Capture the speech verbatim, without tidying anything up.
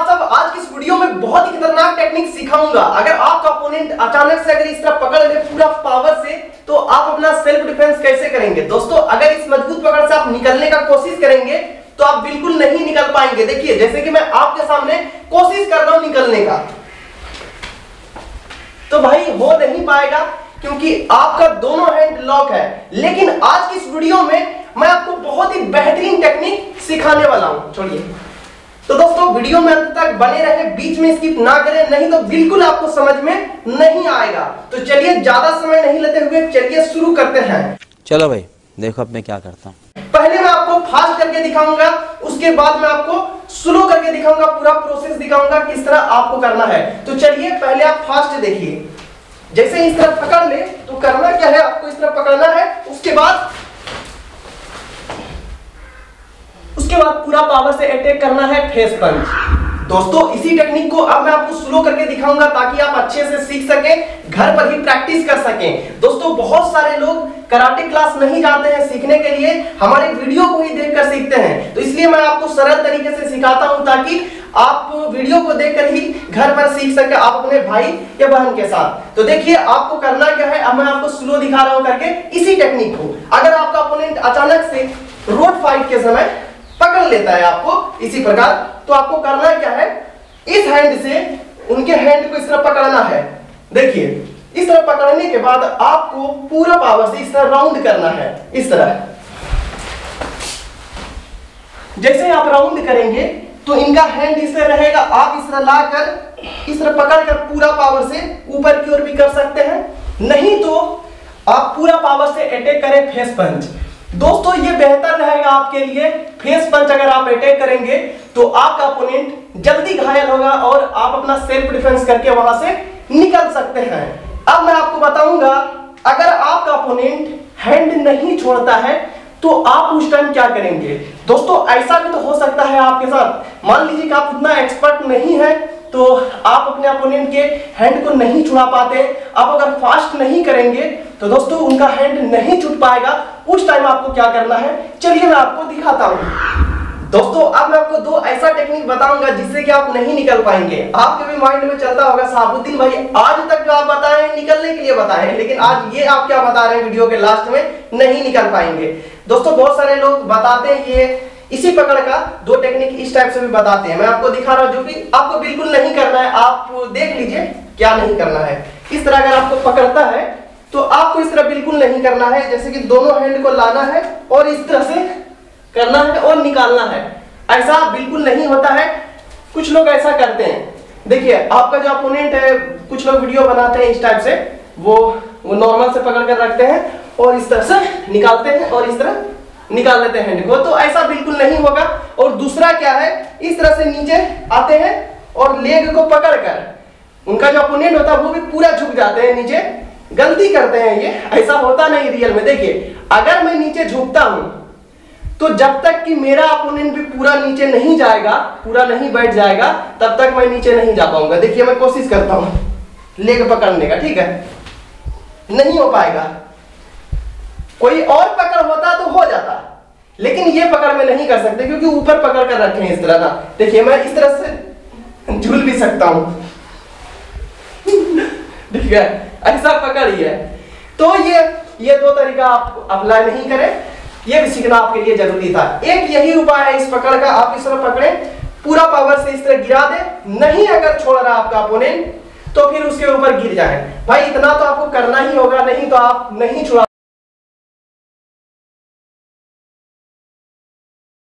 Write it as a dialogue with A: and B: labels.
A: आप सब, आज की इस वीडियो में बहुत ही खतरनाक टेक्निक सिखाऊंगा। अगर आपका ओपोनेंट अचानक से अगर इस तरह पकड़ ले पूरा पावर से, तो आप अपना सेल्फ डिफेंस कैसे करेंगे। दोस्तों अगर इस मजबूत पकड़ से आप निकलने का कोशिश करेंगे तो आप बिल्कुल नहीं निकल पाएंगे। देखिए जैसे कि मैं आपके सामने कोशिश कर रहा हूं निकलने का, तो भाई हो नहीं पाएगा क्योंकि आपका दोनों हैंड लॉक है। लेकिन आज की इस वीडियो में मैं आपको बहुत ही बेहतरीन टेक्निक सिखाने वाला हूं। छोड़िए, तो दोस्तों वीडियो में अंत तक बने रहे, बीच में स्किप ना करें, नहीं तो बिल्कुल आपको समझ में नहीं आएगा। तो चलिए ज्यादा समय नहीं लेते हुए चलिए शुरू करते हैं।
B: चलो भाई देखो अब मैं क्या करता हूँ।
A: पहले मैं आपको फास्ट करके दिखाऊंगा, उसके बाद मैं आपको स्लो करके दिखाऊंगा, पूरा प्रोसेस दिखाऊंगा किस तरह आपको करना है। तो चलिए पहले आप फास्ट देखिए। जैसे इस तरह पकड़ ले तो करना क्या है, आपको इस तरह पकड़ना है, उसके बाद उसके बाद पूरा पावर से अटैक करना है, फेस पंच। दोस्तों इसी टेक्निक को अब मैं आपको स्लो करके दिखाऊंगा ताकि आप अच्छे से सीख सकें, घर पर ही प्रैक्टिस कर सकें। दोस्तों बहुत सारे लोग कराटे क्लास नहीं जाते हैं सीखने के लिए, हमारे वीडियो को ही देखकर सीखते हैं। तो इसलिए मैं आपको सरल तरीके से सिखाता हूं ताकि आप वीडियो को देखकर ही घर पर सीख सके, आप अपने भाई या बहन के साथ। तो देखिए आपको करना क्या है, अब मैं आपको स्लो दिखा रहा हूं करके इसी टेक्निक को। अगर आपका ओपोनेंट अचानक से रोड फाइट के समय पकड़ लेता है आपको इसी प्रकार, तो आपको करना क्या है, इस हैंड से उनके हैंड को इस तरह पकड़ना है। देखिए इस तरह पकड़ने के बाद आपको पूरा पावर से इस तरह राउंड करना है। इस तरह जैसे आप राउंड करेंगे तो इनका हैंड इस तरह रहेगा, आप इस तरह लाकर इस तरह पकड़कर पूरा पावर से ऊपर की ओर भी कर सकते हैं, नहीं तो आप पूरा पावर से अटैक करें फेस पंच। दोस्तों ये बेहतर रहेगा आपके लिए। फेस पंच अगर आप अटैक करेंगे तो आपका ओपोनेंट जल्दी घायल होगा और आप अपना सेल्फ डिफेंस करके वहां से निकल सकते हैं। अब मैं आपको बताऊंगा, अगर आपका ओपोनेंट हैंड नहीं छोड़ता है तो आप उस टाइम क्या करेंगे। दोस्तों ऐसा भी तो हो सकता है आपके साथ, मान लीजिए कि आप उतना एक्सपर्ट नहीं है तो आप अपने ओपोनेंट के हैंड को नहीं छुड़ा पाते। आप अगर फास्ट नहीं करेंगे तो दोस्तों उनका हैंड नहीं छूट पाएगा। उस टाइम आपको क्या करना है, चलिए मैं आपको दिखाता हूं। दोस्तों अब मैं आपको दो ऐसा टेक्निक बताऊंगा जिससे कि आप नहीं निकल पाएंगे। आपके भी माइंड में चलता होगा साबुद्दीन भाई आज तक जो आप बताए हैं निकलने के लिए बताए हैं, लेकिन आज ये आप क्या बता रहे हैं वीडियो के लास्ट में, नहीं निकल पाएंगे। दोस्तों बहुत सारे लोग बताते हैं ये इसी पकड़ का दो टेक्निक इस टाइप से भी बताते हैं। मैं आपको दिखा रहा हूं जो कि आपको बिल्कुल नहीं करना है, आप देख लीजिए क्या नहीं करना है। इस तरह अगर आपको पकड़ता है तो आपको इस तरह बिल्कुल नहीं करना है, जैसे कि दोनों हैंड को लाना है और इस तरह से करना है और निकालना है। ऐसा बिल्कुल नहीं होता है, कुछ लोग ऐसा करते हैं। देखिए आपका जो अपोनेंट है, कुछ लोग वीडियो बनाते हैं इस टाइप से, वो वो नॉर्मल से पकड़ कर रखते हैं और इस तरह से निकालते हैं और इस तरह निकाल लेते हैं हैंड को, तो ऐसा बिल्कुल नहीं होगा। और दूसरा क्या है, इस तरह से नीचे आते हैं और लेग को पकड़कर उनका जो अपोनेंट होता है वो भी पूरा झुक जाते हैं नीचे, गलती करते हैं ये, ऐसा होता नहीं रियल में। देखिए अगर मैं नीचे झुकता हूं तो जब तक कि मेरा अपोनेंट भी पूरा नीचे नहीं जाएगा, पूरा नहीं बैठ जाएगा, तब तक मैं नीचे नहीं जा पाऊंगा। देखिए मैं कोशिश करता हूं लेग पकड़ने का, ठीक है, नहीं हो पाएगा। कोई और पकड़ होता तो हो जाता, लेकिन ये पकड़ में नहीं कर सकते क्योंकि ऊपर पकड़ कर रखे हैं इस तरह ना। देखिए मैं इस तरह से झूल भी सकता हूं, ठीक है, ऐसा पकड़ ही है। तो ये ये दो तरीका आप अप्लाई नहीं करें, ये भी सीखना आपके लिए जरूरी था। एक यही उपाय है इस पकड़ का, आप इस तरह पकड़े, पूरा पावर से इस तरह गिरा दे, नहीं अगर छोड़ रहा आपका अपोनेंट तो फिर उसके ऊपर गिर जाए। भाई इतना तो आपको करना ही होगा, नहीं तो आप नहीं छुड़ा